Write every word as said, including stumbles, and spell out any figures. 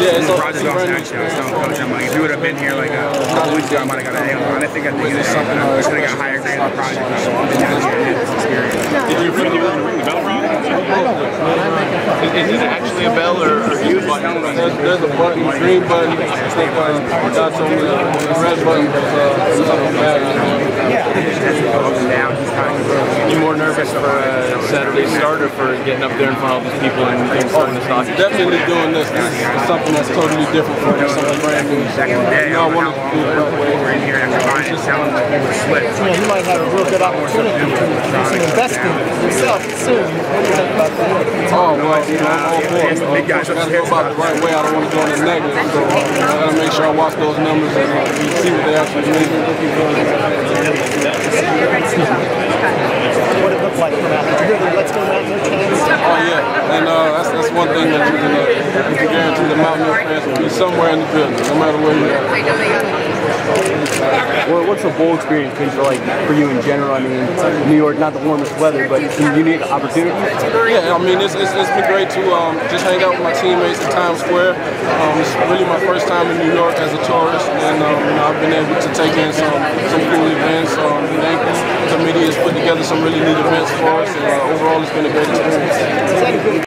Yeah, it's brought this off next year. I was telling Coach, I'm like, if you would have been here like a couple weeks ago, I might have got an A on. I think at the end of something, I was going to get higher grade on the project. So I'm just going to get this experience. Did you really ring the bell, Rob? Is, is it actually a bell or, or you just there's, there's a button, a green button. I think uh, God told me the red button was uh, something bad. You more nervous for uh, Saturday's start or for getting up there in front of all these people and, and starting to talk? Definitely doing this. This is something that's totally different from me, something brand new. Back in the day, you know, I wanted to do it right away. We're in here after buying and selling like people slip. You know, you might have a real good opportunity to invest in yourself soon. What do you think about that? Oh, well, you know, I'm all for it. Uh, I got to go about it the right way. I don't want to go in the negative. So uh, I got to make sure I watch those numbers and uh, see what they actually mean. What it looked like from out there. Did you hear the Let's Go Mountaineers chants? Oh, yeah. And uh, that's, that's one thing that you can, uh, you can guarantee the Mountaineer fans will be somewhere in the building, no matter where you're at. Well, what's the bowl experience been for, like, for you in general? I mean, New York, not the warmest weather, but some unique opportunities. Yeah, I mean, it's, it's, it's been great to um, just hang out with my teammates in Times Square. Um, it's really my first time in New York as a tourist, and um, you know, I've been able to take in some, some cool events. Um, the Yankees committee has put together some really neat events for us, and uh, overall it's been a great experience.